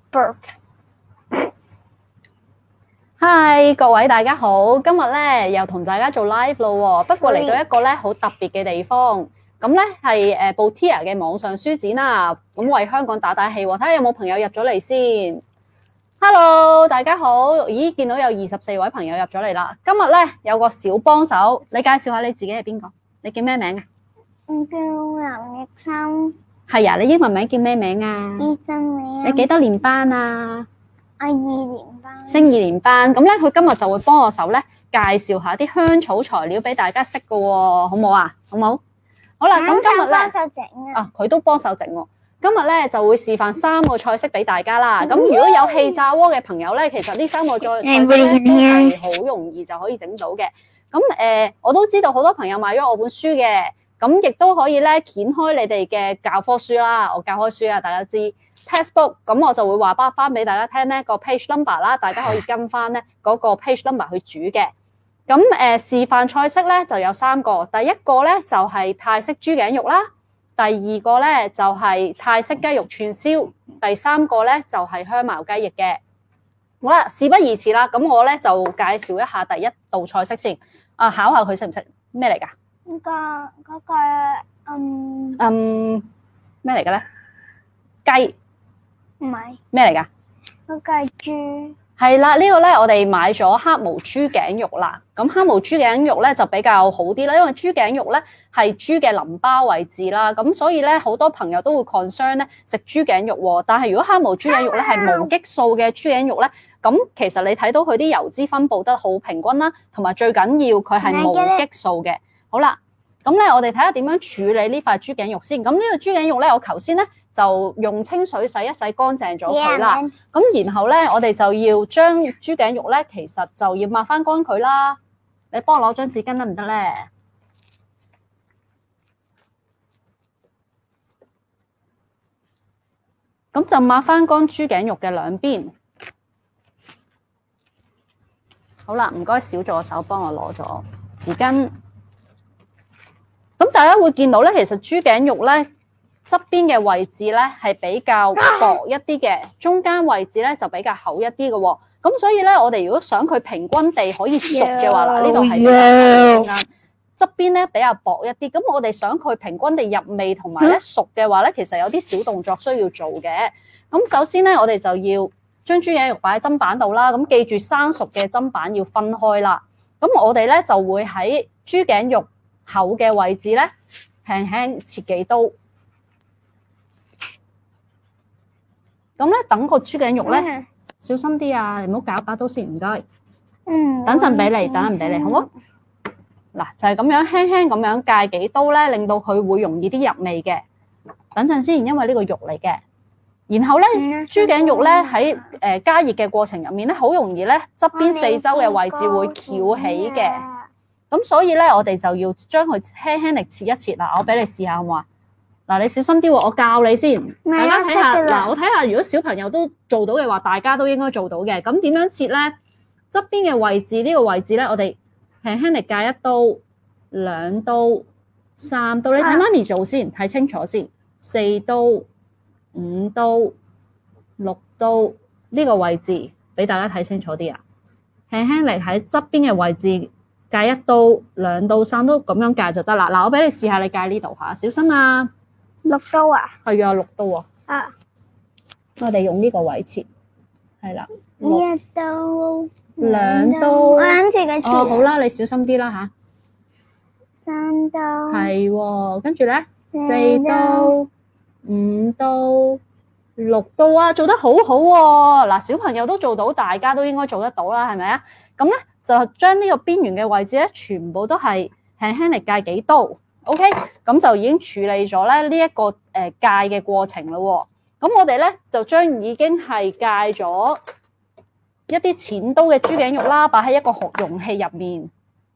burp。 Hi， 各位大家好，今日咧又同大家做 live 咯喎，不過嚟到一個咧好特別嘅地方，咁咧係Botea 嘅網上書展啦，咁為香港打打氣喎，睇下有冇朋友入咗嚟先。Hello， 大家好，咦，見到有24位朋友入咗嚟啦。今日咧有個小幫手，你介紹下你自己係邊個？你叫咩名啊？ 我叫林奕森。 係啊，你英文名叫咩名啊？ 醫生名。 你幾多年班啊？ 我2年班。 升2年班，咁咧佢今日就會幫我手咧介紹下啲香草材料俾大家識嘅喎，好唔好啊？好唔好？好啦，咁今日咧幫手整啊。 佢都幫手整喎。今日咧就會示範3個菜式俾大家啦。咁如果有氣炸鍋嘅朋友咧，其實呢3個菜式咧都係好容易就可以整到嘅。咁我都知道好多朋友買咗我本書嘅，咁亦都可以咧掀開你哋嘅教科書啦。我教開書啊，大家知 textbook， 咁我就會話翻俾大家聽呢個 page number 啦，大家可以跟翻咧嗰個 page number 去煮嘅。咁示範菜式咧就有3個，第一個咧就係泰式豬頸肉啦。第二個咧就係泰式雞肉串燒，第3個咧就係香茅雞翼嘅。好啦，事不宜遲啦，咁我咧就介紹一下第一道菜式先。考下佢識唔識咩嚟㗎？咩嚟嘅咧？雞唔係咩嚟㗎？ 嗰個係豬。 係啦，呢個咧我哋買咗黑毛豬頸肉啦。咁黑毛豬頸肉咧就比較好啲啦，因為豬頸肉咧係豬嘅淋巴位置啦，咁所以咧好多朋友都會 concern 咧食豬頸肉喎。但係如果黑毛豬頸肉咧係無激素嘅豬頸肉咧，咁其實你睇到佢啲油脂分佈得好平均啦，同埋最緊要佢係無激素嘅。好啦，咁咧我哋睇下點樣處理呢塊豬頸肉先。咁呢個豬頸肉咧，我頭先咧就用清水洗一洗乾淨咗佢啦。咁然後咧，我哋就要將豬頸肉咧，其實就要抹翻乾佢啦。你幫我攞張紙巾得唔得咧？咁就抹翻乾豬頸肉嘅兩邊。好啦，唔該小助手幫我攞咗紙巾。咁大家會見到咧，其實豬頸肉咧側邊嘅位置咧係比較薄一啲嘅，中間位置咧就比較厚一啲嘅喎。咁所以咧，我哋如果想佢平均地可以熟嘅話，嗱呢度係比較厚嘅，側邊咧比較薄一啲。咁我哋想佢平均地入味同埋咧熟嘅話咧，其實有啲小動作需要做嘅。咁首先咧，我哋就要將豬頸肉擺喺砧板度啦。咁記住生熟嘅砧板要分開啦。咁我哋咧就會喺豬頸肉厚嘅位置咧輕輕切幾刀。咁咧等個豬頸肉咧。小心啲啊！你唔好搞把刀先，唔該。等陣俾你，等陣俾你，好唔好？嗱，就係咁樣輕輕咁樣戒幾刀咧，令到佢會容易啲入味嘅。等陣先，因為呢個肉嚟嘅。然後咧，豬頸肉咧喺加熱嘅過程入面咧，好容易咧側邊四周嘅位置會翹起嘅。咁所以咧，我哋就要將佢輕輕力切一切啦。我俾你試下好唔好啊？嗱，你小心啲喎，我教你先。大家睇下，嗱，我睇下，如果小朋友都做到嘅話，大家都應該做到嘅。咁點樣切咧？側邊嘅位置呢個位置咧，我哋輕輕力戒1刀、2刀、3刀。你睇媽咪做先，睇清楚先。4刀、5刀、6刀呢個位置，俾大家睇清楚啲啊！輕輕力喺側邊嘅位置戒1刀、2刀、3刀咁樣戒就得啦。嗱，我俾你試下，你戒呢度嚇，小心啊！ 6刀啊？ 係啊，6刀啊！我哋用呢個位切，係啦。 1刀、 2刀。 我諗住佢切。 好啦，你小心啲啦嚇。 3刀。 係喎，跟住咧4刀、5刀、6刀啊，做得好好喎！嗱，小朋友都做到，大家都應該做得到啦，係咪啊？咁咧就將呢個邊緣嘅位置咧，全部都係輕輕力戒幾刀。OK， 咁就已經處理咗咧呢一個戒嘅過程啦喎。咁我哋咧就將已經係戒咗一啲淺刀嘅豬頸肉啦，擺喺一個容器入面。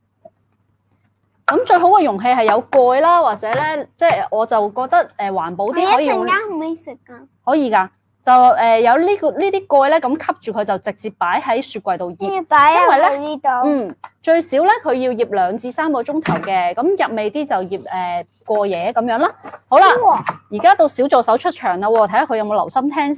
咁最好嘅容器係有蓋啦，或者咧即係我就覺得環保啲可以用。 一陣間可唔可以食㗎？ 可以㗎。就有呢啲蓋咧，咁吸住佢就直接擺喺雪櫃度醃，因為咧，最少咧佢要醃2至3個鐘頭嘅，咁入味啲就醃過夜咁樣啦。好啦，而家到小助手出場啦喎，睇下佢有冇留心聽先。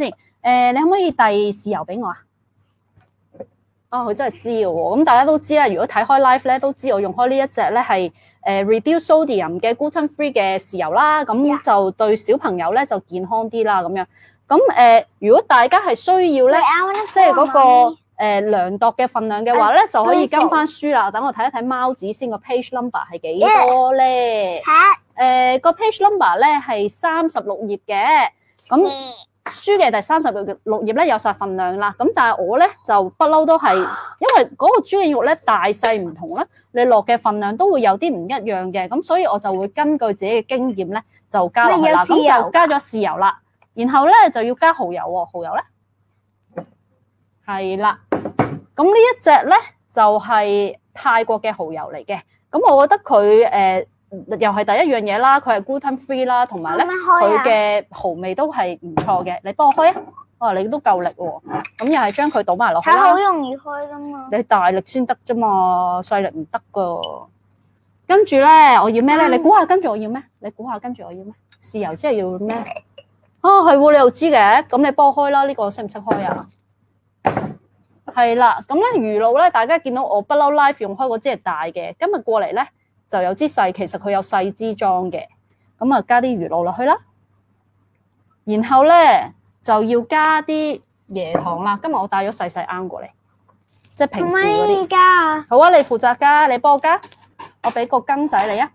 你可唔可以遞豉油俾我啊？佢真係知嘅喎。咁大家都知啦，如果睇開 live 咧，都知我用開呢一隻咧係reduce sodium 嘅 gluten free 嘅豉油啦。咁就對小朋友咧就健康啲啦咁樣。咁如果大家係需要咧，即係嗰個量度嘅份量嘅話咧，就可以跟翻書啦。等我睇一睇貓紙先，個 page number 係幾多咧？個 page number 咧係36頁嘅。咁書嘅第36頁咧有晒份量啦，咁但係我咧就不嬲都係，因為嗰個豬頸肉咧大細唔同咧，你落嘅份量都會有啲唔一樣嘅，咁所以我就會根據自己嘅經驗咧就加落去啦，咁就加咗豉油啦，然後咧就要加蠔油喎，蠔油咧係啦，咁呢一隻咧就係泰國嘅蠔油嚟嘅，咁我覺得佢又係第一樣嘢啦，佢係 gluten free 啦，同埋咧佢嘅蠔味都係唔錯嘅。你幫我開啊！你都夠力喎。咁又係將佢倒埋落去啦。 好容易開噶嘛。你大力先得啫嘛，細力唔得噶。跟住咧，我要咩咧？你估下跟住我要咩？你估下跟住我要咩？豉油之後要咩？係喎，你又知嘅。咁你幫我開啦。呢個識唔識開啊？係啦。咁咧魚露咧，大家見到我不嬲 live 用開嗰支係大嘅，今日過嚟咧。就有支細，其實佢有細支裝嘅，咁啊加啲魚露落去啦，然後咧就要加啲椰糖啦。今日我帶咗細細罌過嚟，即係平時嗰啲。 加好啊，你負責加，你幫我加，我俾個羹仔你啊，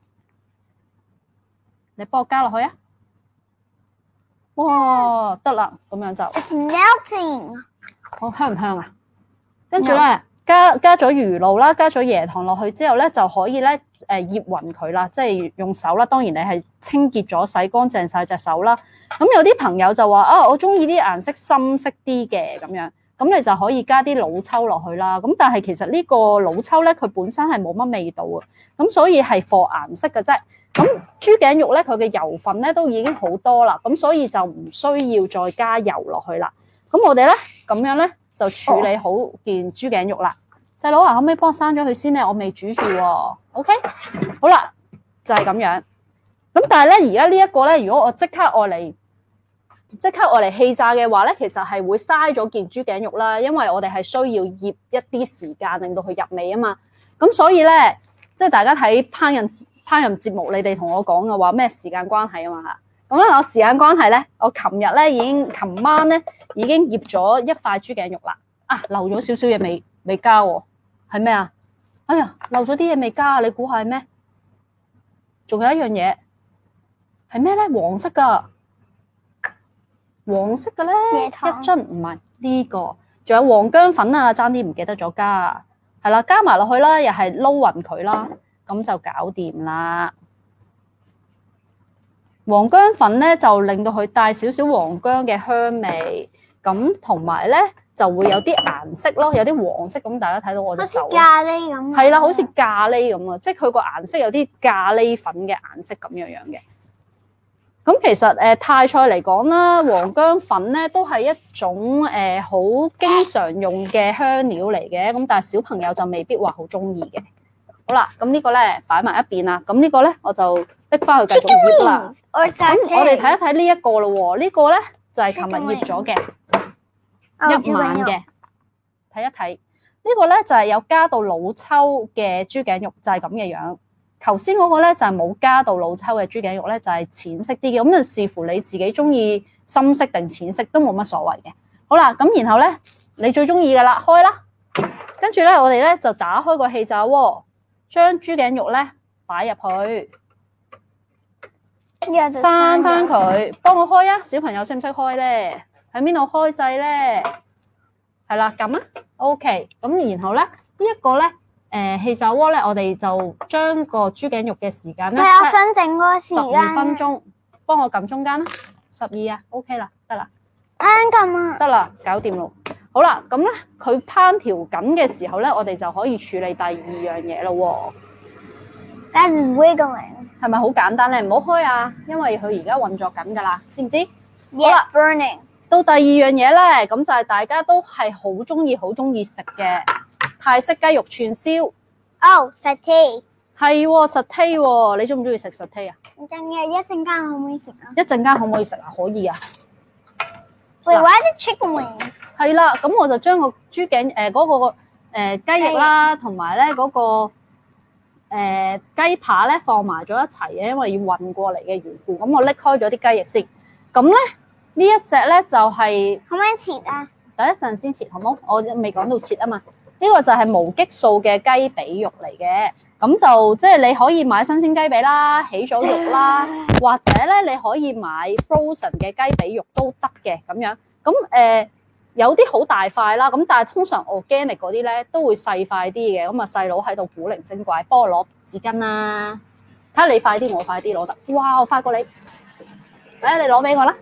你幫我加落去啊。哇，得啦，咁樣就。 It's melting。 香唔香啊？跟住咧。加咗魚露啦，加咗椰糖落去之後咧，就可以咧醃勻佢啦，即係用手啦。當然你係清潔咗、洗乾淨晒隻手啦。咁有啲朋友就話我中意啲顏色深色啲嘅咁樣，咁你就可以加啲老抽落去啦。咁但係其實呢個老抽咧，佢本身係冇乜味道啊，咁所以係貨顏色嘅啫。咁豬頸肉咧，佢嘅油分咧都已經好多啦，咁所以就唔需要再加油落去啦。咁我哋咧咁樣咧。就處理好件豬頸肉啦，細佬啊，可唔可以幫我閂咗佢先咧？我未煮住喎。OK， 好啦，就係咁樣。咁但係咧，而家呢一個咧，如果我即刻愛嚟氣炸嘅話咧，其實係會嘥咗件豬頸肉啦，因為我哋係需要醃一啲時間，令到佢入味啊嘛。咁所以咧，即係大家睇烹飪節目，你哋同我講嘅話咩時間關係啊嘛嚇。咁咧，我時間關係咧，我琴晚咧已經醃咗一塊豬頸肉啦。漏咗少少嘢未加喎，係咩啊？哎呀，漏咗啲嘢未加啊！你估下係咩？仲有一樣嘢係咩咧？黃色嘅咧，一樽唔係呢個，仲有黃薑粉啊，爭啲唔記得咗加，係啦，加埋落去啦，又係撈勻佢啦，咁就搞掂啦。黃薑粉咧就令到佢帶少少黃薑嘅香味，咁同埋咧就會有啲顏色咯，有啲黃色咁，大家睇到我隻手好似咖喱咁， 係啦，好似咖喱咁啊，即係佢個顏色有啲咖喱粉嘅顏色咁樣嘅。咁其實泰菜嚟講啦，黃薑粉咧都係一種好經常用嘅香料嚟嘅，咁但係小朋友就未必話好中意嘅。好啦，咁呢個咧擺埋一邊啦，咁呢個咧我就拎翻去繼續醃啦。咁我哋睇一睇呢一個咯喎，呢個咧就係琴日醃咗嘅一晚嘅，睇一睇呢個咧就係有加到老抽嘅豬頸肉，就係咁嘅樣。頭先嗰個咧就係冇加到老抽嘅豬頸肉咧，就係淺色啲嘅，咁就視乎你自己中意深色定淺色都冇乜所謂嘅。好啦，咁然後咧你最中意嘅啦，開啦，跟住咧我哋咧就打開個氣炸鍋。將豬頸肉咧擺入去，閂翻佢，幫我開啊！小朋友識唔識開咧？喺邊度開掣咧？係啦，撳啊 ！OK， 咁然後咧呢一個咧氣炸鍋咧，我哋就將個豬頸肉嘅時間咧， 我想整嗰個時間 12分鐘，幫我撳中間啦，12啊 ，OK 啦，得啦， 撳啊， 得啦，搞掂咯。好啦，咁咧佢烹調緊嘅時候咧，我哋就可以處理第二樣嘢咯喎。 That's wiggling。 係咪好簡單咧？唔好開啊，因為佢而家運作緊㗎啦，知唔知？ 好啦 ，burning。到第二樣嘢咧，咁就係大家都係好中意食嘅泰式雞肉串燒。 satay。 係喎，satay喎，你中唔中意食 satay啊？ 一陣間可唔可以食啊？ 一陣間可唔可以食啊？可以啊。 Wait, why the chicken wings? 係啦，咁我就將個豬頸嗰個雞翼啦，同埋咧嗰個雞扒咧放埋咗一齊嘅，因為要運過嚟嘅緣故。咁我拎開咗啲雞翼先。咁咧呢一隻咧就係可唔可以切啊？ 等一陣先切好冇？我未講到切啊嘛。呢個就係無激素嘅雞髀肉嚟嘅，咁就即係你可以買新鮮雞髀啦，起咗肉啦，或者咧你可以買 frozen 嘅雞髀肉都得嘅咁樣。咁有啲好大塊啦，咁但係通常 organic 嗰啲咧都會細塊啲嘅，咁啊細佬喺度古靈精怪，幫我攞紙巾啦，睇下你快啲，我快啲攞得。哇，我快過你，你攞俾我啦。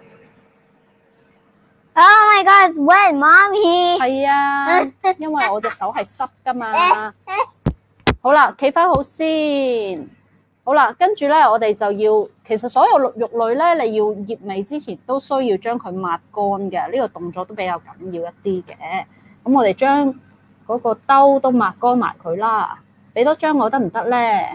Oh my God, it's wet, Mommy. 係啊，因為我隻手係濕噶嘛。好啦，企翻好先。好啦，跟住咧，我哋就要，其實所有肉類咧，你要醃味之前都需要將佢抹乾嘅，呢個動作都比較緊要一啲嘅。咁我哋將嗰個兜都抹乾埋佢啦。俾多張我得唔得咧？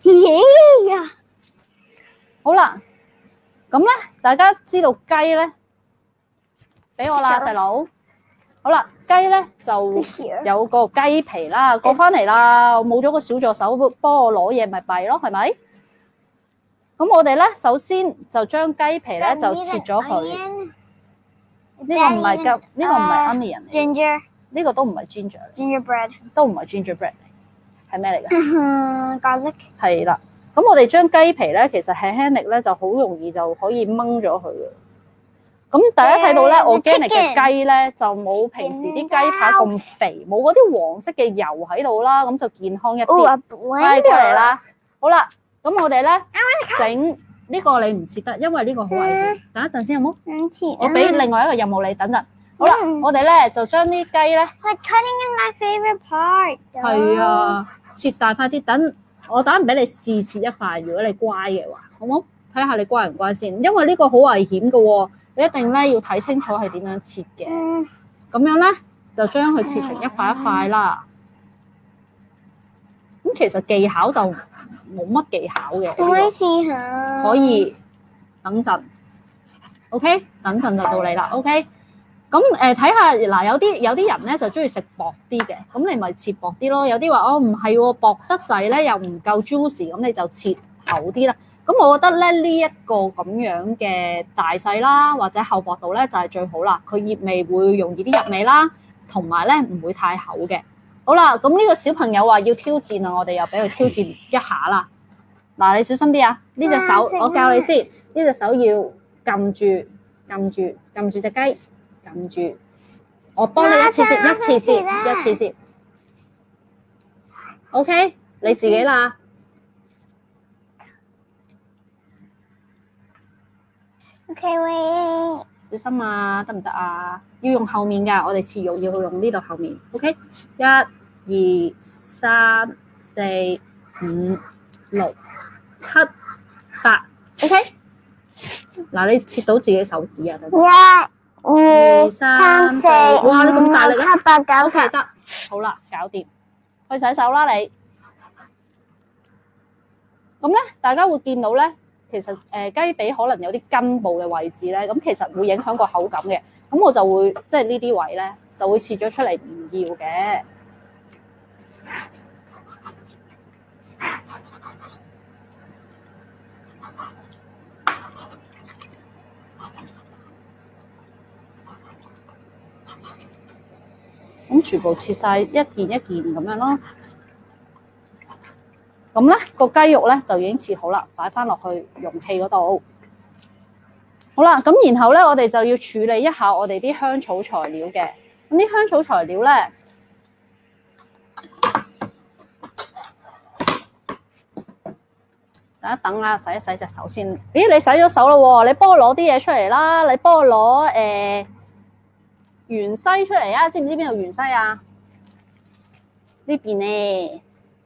好啦，咁咧，大家知道雞咧？俾我啦，細佬。好啦，雞咧就有個雞皮啦，過翻嚟啦。我冇咗個小助手幫我攞嘢，咪弊咯，係咪？咁我哋咧首先就將雞皮咧就切咗佢。呢個唔係呢個唔係 onion 嚟。 Ginger。 呢個都唔係 ginger。 Gingerbread。 都唔係 gingerbread 嚟，係咩嚟㗎 ？Garlic。係啦。咁我哋將雞皮咧，其實輕輕力咧就好容易就可以掹咗佢嘅。咁大家睇到咧，organic 嘅雞咧就冇平時啲雞扒咁肥，冇嗰啲黃色嘅油喺度啦，咁就健康一啲。快過嚟啦！好啦，咁我哋咧整呢個你唔切得，因為呢個好危險。等一陣先好冇？我俾另外一個任務你，等陣。好啦，我哋咧就將啲雞咧 ，cutting is my favorite part。 係啊，切大塊啲，等我等陣俾你試切一塊，如果你乖嘅話，好冇？睇下你乖唔乖先，因為呢個好危險嘅喎。你一定咧要睇清楚係點樣切嘅，咁樣咧就將佢切成一塊一塊啦。咁其實技巧就冇乜技巧嘅， 可以試下。 可以等陣 ，OK， 等陣就到你啦 ，OK。咁睇下嗱，有啲人咧就中意食薄啲嘅，咁你咪切薄啲咯。有啲話哦唔係喎，薄得滯咧又唔夠 juicy，咁你就切厚啲啦。咁我覺得咧呢一個咁樣嘅大細啦，或者厚薄度咧就係最好啦。佢醃味會容易啲入味啦，同埋咧唔會太厚嘅。好啦，咁呢個小朋友話要挑戰啊，我哋又俾佢挑戰一下啦。嗱，你小心啲啊！呢隻手我教你先，呢隻手要撳住隻雞，撳住。我幫你一次先。OK， 你自己啦。 Okay, wait。 小心啊，得唔得啊？要用後面㗎，我哋切肉要用呢度後面。OK， 1、2、3、4、5、6、7、8。OK。嗱，你切到自己手指啊？ 1、2、3、4。 哇！你咁大力啊 ！7、8、9、 OK， 得，好啦，搞掂。去洗手啦，你。咁咧，大家會見到咧。其實雞髀可能有啲根部嘅位置咧，咁其實會影響個口感嘅。咁我就會即係呢啲位咧，就會切咗出嚟唔要嘅。咁全部切晒一件一件咁樣咯。咁咧個雞肉咧就已經切好啦，擺翻落去容器嗰度。好啦，咁然後咧我哋就要處理一下我哋啲香草材料嘅。咁啲香草材料咧，等一等啊，洗一洗隻手先。咦，你洗咗手啦喎，你幫我攞啲嘢出嚟啦，你幫我攞芫茜出嚟啊！知唔知邊度芫茜啊？呢邊咧。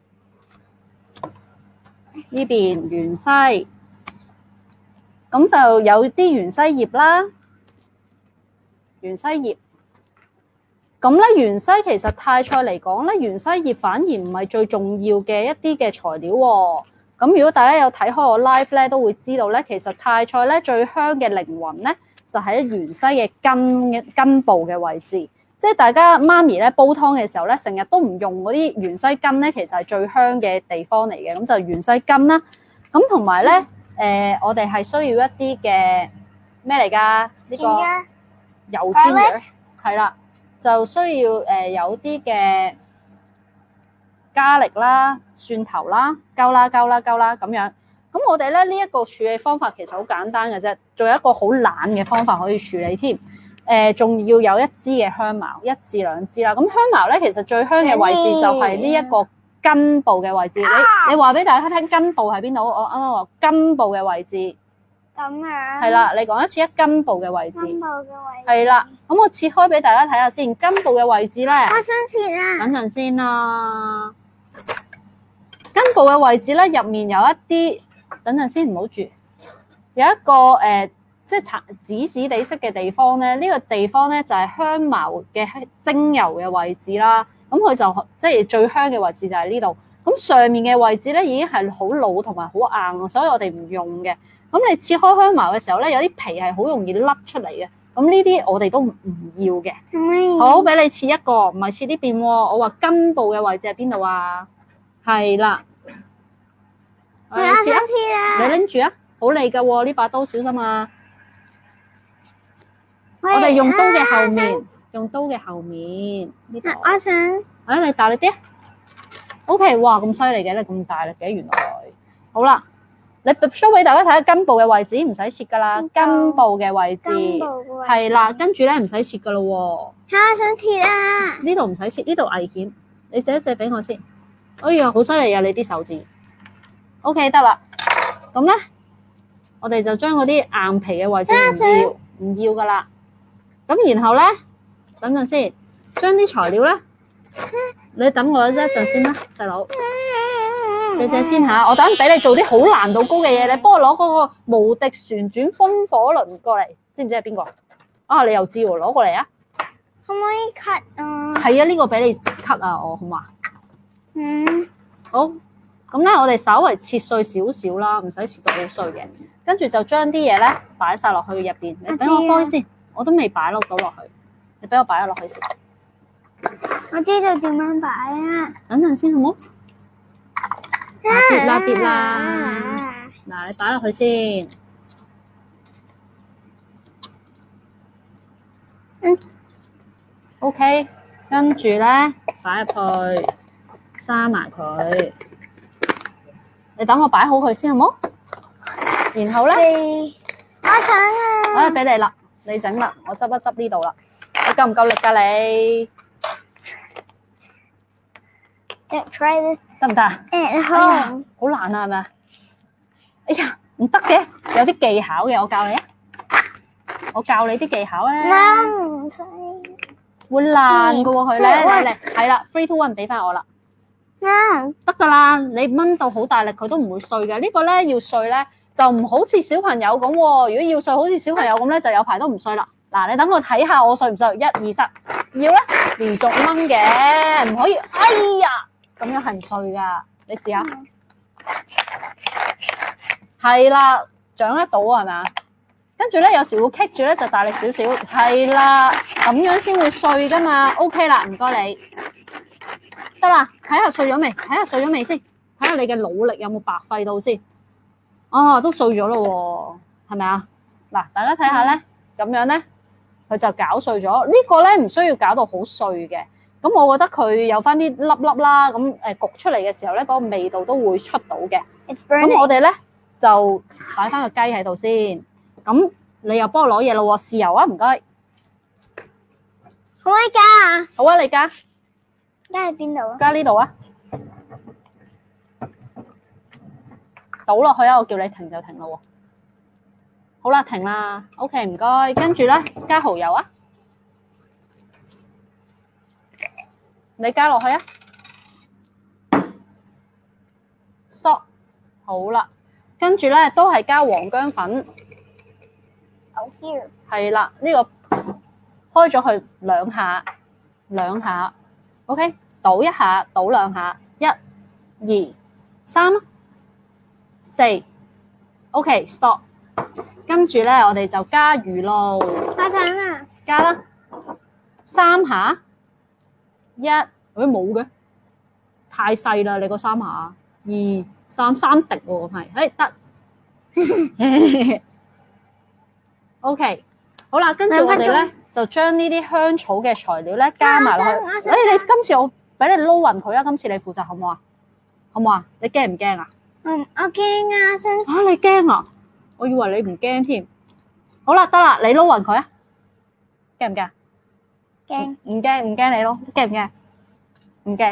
呢邊芫茜，咁就有啲芫茜葉啦，芫茜葉。咁咧芫茜其實泰菜嚟講咧，芫茜葉反而唔係最重要嘅一啲嘅材料喎。咁如果大家有睇開我 live 咧，都會知道咧，其實泰菜咧最香嘅靈魂咧， 就喺芫茜嘅根部嘅位置。即係大家媽咪咧煲湯嘅時候咧，成日都唔用嗰啲芫茜根咧，其實係最香嘅地方嚟嘅。咁就芫茜根啦。咁同埋咧，我哋係需要一啲嘅咩嚟㗎？呢個油煎嘅係啦，就需要有啲嘅加力啦、蒜頭啦、鳩啦咁樣。咁我哋咧呢一個處理方法其實好簡單嘅啫，仲有一個好懶嘅方法可以處理添。仲要有一支嘅香茅，1至2支啦。咁香茅咧，其實最香嘅位置就係呢一個根部嘅位置。你話俾大家聽，根部喺邊度？我啱啱話根部嘅位置。 咁樣。係啦，你講一次根部嘅位置。 根部嘅位置。 係啦，咁我切開俾大家睇下先。根部嘅位置咧， 我想切啊。 等陣先啦。根部嘅位置咧，入面有一啲，等陣先，唔好住。有一個即係紫紫地色嘅地方咧，呢個地方咧就係香茅嘅精油嘅位置啦。咁佢就即係最香嘅位置就係呢度。咁上面嘅位置咧已經係好老同埋好硬，所以我哋唔用嘅。咁你切開香茅嘅時候咧，有啲皮係好容易甩出嚟嘅。咁呢啲我哋都唔要嘅。好，俾你切一個，唔係切呢邊喎。我話根部嘅位置係邊度啊？係啦。 我想切啊！ 你拎住啊，好利㗎喎，呢把刀小心啊！我哋用刀嘅後面，用刀嘅後面呢度。 我想， 你大力啲。OK， 哇，咁犀利嘅，你咁大力嘅，原來。好啦，你 show 俾大家睇下根部嘅位置，唔使切噶啦，根部嘅位置。係啦，跟住咧唔使切噶咯喎。 我想切啊！ 呢度唔使切，呢度危險。你借一借俾我先。哎呀，好犀利啊！你啲手指。OK， 得啦。咁咧，我哋就將嗰啲硬皮嘅位置唔要噶啦。咁然後咧，等陣先，將啲材料咧，你等我一陣先啦，細佬。謝謝先嚇，我等俾你做啲好難度高嘅嘢，你幫我攞嗰個無敵旋轉風火輪過嚟，知唔知係邊個？啊，你又知喎，攞過嚟啊！ 可唔可以 cut 啊？ 係啊，呢個俾你 cut 啊，我好嘛？好，咁咧我哋稍為切碎少少啦，唔使切到好碎嘅，跟住就將啲嘢咧擺晒落去入邊。你俾我開先。我都未擺到落去，你俾我擺咗落去先。 我知道點樣擺啊！ 等陣先好冇？跌啦！嗱，你擺落去先。OK， 跟住咧擺入去，閂埋佢。你等我擺好佢先好冇？然後咧， 我想啊！ 俾你啦。你整啦，我執一執呢度啦。你夠唔夠力㗎你？得唔得啊？好難啊，係咪啊？哎呀，唔得嘅，有啲技巧嘅，我教你啊。我教你啲技巧咧。 唔使。 會爛㗎喎佢咧，嚟係啦 ，3、2、1，俾翻我啦。得㗎啦，你掹到好大力，佢都唔會碎嘅。呢個咧要碎咧。就唔好似小朋友咁喎，如果要碎好似小朋友咁咧，就有排都唔碎啦。嗱，你等我睇下我碎唔碎？1、2、3，要咧連續掹嘅，唔可以。哎呀，咁樣係唔碎噶。你試下，係啦，掌得到係咪啊？跟住咧有時會棘住咧，就大力少少。係啦，咁樣先會碎噶嘛。OK 啦，唔該你。得啦，睇下碎咗未？睇下碎咗未先？睇下你嘅努力有冇白費到先。哦，都碎咗咯喎，係咪啊？嗱，大家睇下咧，咁樣咧，佢就攪碎咗。呢個咧唔需要搞到好碎嘅，咁我覺得佢有翻啲粒粒啦，咁焗出嚟嘅時候咧，嗰個味道都會出到嘅。咁我哋咧就擺翻個雞喺度先。咁你又幫我攞嘢咯喎，豉油啊，唔該。 可唔可以加啊？ 好啊，你加。 加喺邊度啊？ 加呢度啊。倒落去啊！我叫你停就停咯喎。好啦，停啦。OK， 唔該。跟住咧，加蠔油啊。你加落去啊。Stop。好啦，跟住咧都係加黃薑粉。係啦，呢個開咗佢兩下。OK， 倒一下，倒兩下，1、2、3。4 OK stop 跟住咧，我哋就加魚露， 我想啊， 加啦3下，冇嘅，太細啦！你個3下，2、3滴喎，係，得。OK， 好啦，跟住我哋咧就將呢啲香草嘅材料咧加埋落去。你今次我俾你撈勻佢啊！今次你負責好唔好啊？好唔好啊？你驚唔驚啊？ 我驚啊！ 你驚啊？我以為你唔驚添。好啦，得啦，你撈勻佢啊！驚唔驚？ 驚。 唔驚你撈，驚唔驚？唔驚。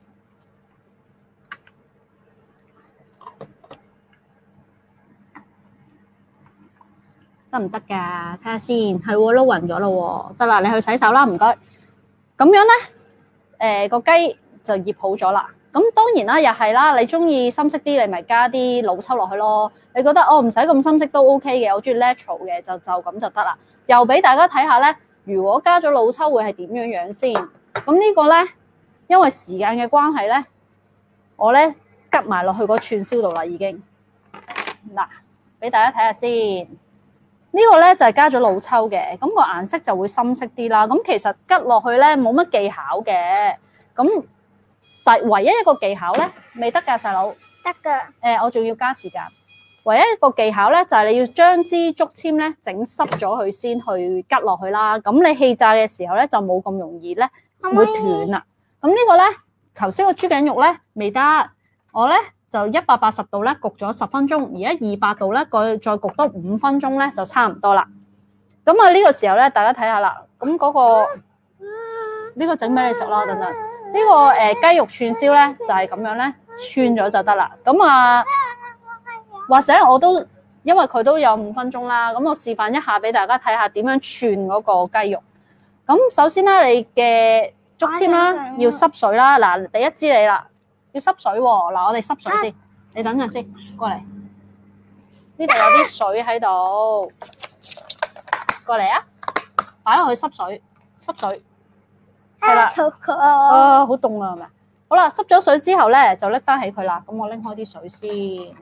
得唔得㗎？睇下先，係喎，撈勻咗咯喎，得啦，你去洗手啦，唔該。咁樣咧，個雞就醃好咗啦。咁當然啦，又係啦，你中意深色啲，你咪加啲老抽落去咯。你覺得唔使咁深色都 OK 嘅，我中意 natural 嘅，就咁就得啦。又俾大家睇下咧，如果加咗老抽會係點樣先？咁呢個咧，因為時間嘅關係咧，我咧吉埋落去個串燒度啦，已經。嗱，俾大家睇下先。呢個咧就係加咗老抽嘅，咁個顏色就會深色啲啦。咁其實吉落去咧冇乜技巧嘅，咁但唯一一個技巧咧未得㗎，細佬。 得㗎。 我仲要加時間。唯一一個技巧咧就係你要將支竹籤咧整濕咗佢先去吉落去啦。咁你氣炸嘅時候咧就冇咁容易咧會斷啦。咁呢個咧頭先個豬頸肉咧未得，我咧就180度咧焗咗10分鐘，而家200度咧再焗多5分鐘咧就差唔多啦。咁啊呢個時候咧，大家睇下啦。咁嗰個呢個整俾你食啦，等陣。呢個雞肉串燒咧就係咁樣咧串咗就得啦。咁啊或者我都因為佢都有5分鐘啦，咁我示範一下俾大家睇下點樣串嗰個雞肉。咁首先咧，你嘅竹籤啦要濕水啦。嗱，第一支你啦。要濕水喎，嗱我哋濕水先，你等陣先，過嚟，呢度有啲水喺度，過嚟啊，擺落去濕水，係啦，好凍啊，係咪？好啦，濕咗水之後咧，就拎翻起佢啦。咁我拎開啲水先，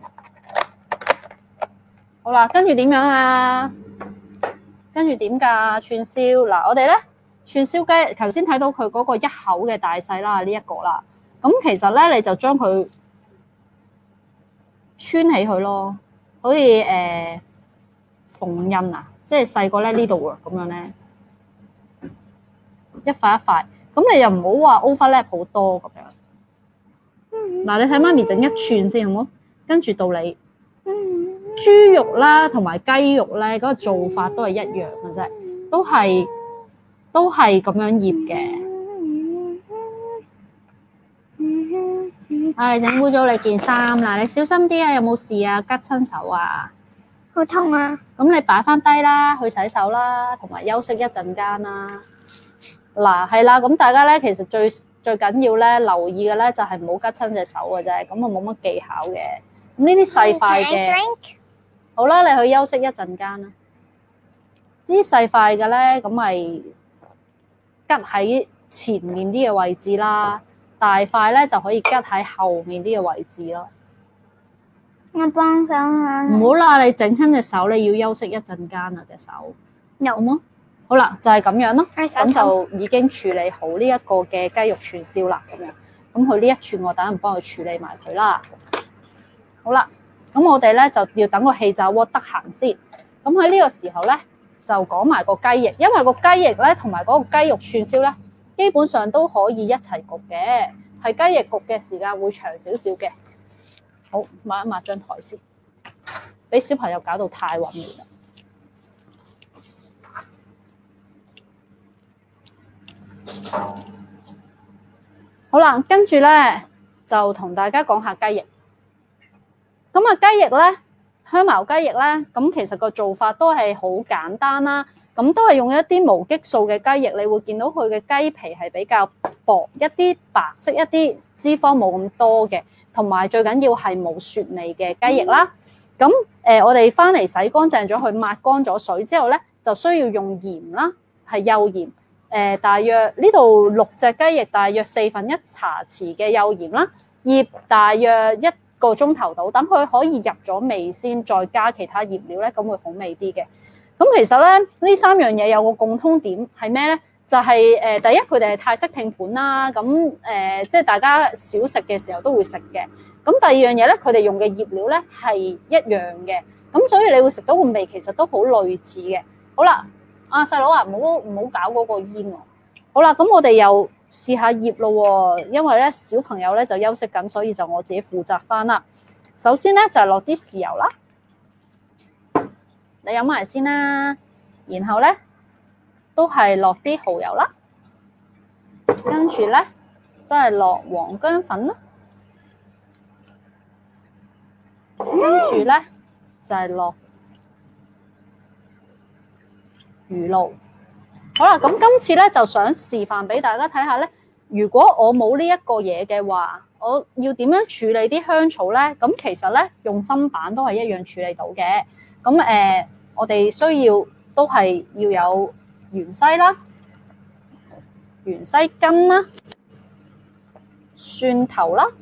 好啦，跟住點樣啊？跟住點㗎？串燒嗱，我哋咧串燒雞，頭先睇到佢嗰個一口嘅大細啦，呢一個啦。咁其實咧，你就將佢穿起佢咯，好似縫印啊，即係細個咧呢度啊，咁樣咧一塊一塊。咁你又唔好話 overlap 好多咁樣。嗱，你睇媽咪整一串先好冇？跟住到你豬肉啦，同埋雞肉咧，嗰個做法都係一樣嘅啫，都係咁樣醃嘅。你整污咗你件衫啦，你小心啲啊！有冇事啊？吉親手啊？ 好痛啊！ 咁你擺翻低啦，去洗手啦，同埋休息一陣間啦。嗱，係啦，咁大家咧其實最緊要咧留意嘅咧就係唔好吉親隻手嘅啫，咁啊冇乜技巧嘅。咁呢啲細塊嘅，好啦，你去休息一陣間啦。呢啲細塊嘅咧，咁咪吉喺前面啲嘅位置啦。大塊咧就可以吉喺後面啲嘅位置咯。 我幫手下。 唔好啦，你整親隻手，你要休息一陣間啊！隻手有冇？好啦，就係咁樣咯。咁就已經處理好呢一個嘅雞肉串燒啦。咁樣，咁佢呢一串我等陣幫佢處理埋佢啦。好啦，咁我哋咧就要等個氣炸鍋得閒先。咁喺呢個時候咧，就講埋個雞翼，因為個雞翼咧同埋嗰個雞肉串燒咧。基本上都可以一齊焗嘅，係雞翼焗嘅時間會長少少嘅。好，抹一抹張台先，俾小朋友搞到太混亂啦。好啦，跟住咧就同大家講下雞翼。咁啊，雞翼咧，香茅雞翼咧，咁其實個做法都係好簡單啦。咁都係用一啲無激素嘅雞翼，你會見到佢嘅雞皮係比較薄一啲、白色一啲，脂肪冇咁多嘅，同埋最緊要係冇雪味嘅雞翼啦。咁我哋翻嚟洗乾淨咗佢，抹乾咗水之後咧，就需要用鹽啦，係幼鹽。大約呢度6隻雞翼，大約1/4茶匙嘅幼鹽啦，醃大約1 個鐘頭到，等佢可以入咗味先，再加其他醃料咧，咁會好味啲嘅。咁其實咧，呢三樣嘢有個共通點係咩咧？就係第一，佢哋係泰式拼盤啦，咁即係大家少食嘅時候都會食嘅。咁第二樣嘢咧，佢哋用嘅醃料咧係一樣嘅，咁所以你會食到個味其實都好類似嘅。好啦，細佬啊，唔好搞嗰個煙喎。好啦，咁我哋又試下醃咯喎，因為咧小朋友咧就休息緊，所以就我自己負責翻啦。首先咧就係落啲豉油啦，你飲埋先啦，然後咧都係落啲蠔油啦，跟住咧都係落黃薑粉啦。跟住咧就係落魚露。好啦，咁今次咧就想示範俾大家睇下咧，如果我冇呢一個嘢嘅話，我要點樣處理啲香草咧？咁其實咧用砧板都係一樣處理到嘅。咁我哋需要都係要有芫茜啦、芫茜根啦、蒜頭啦。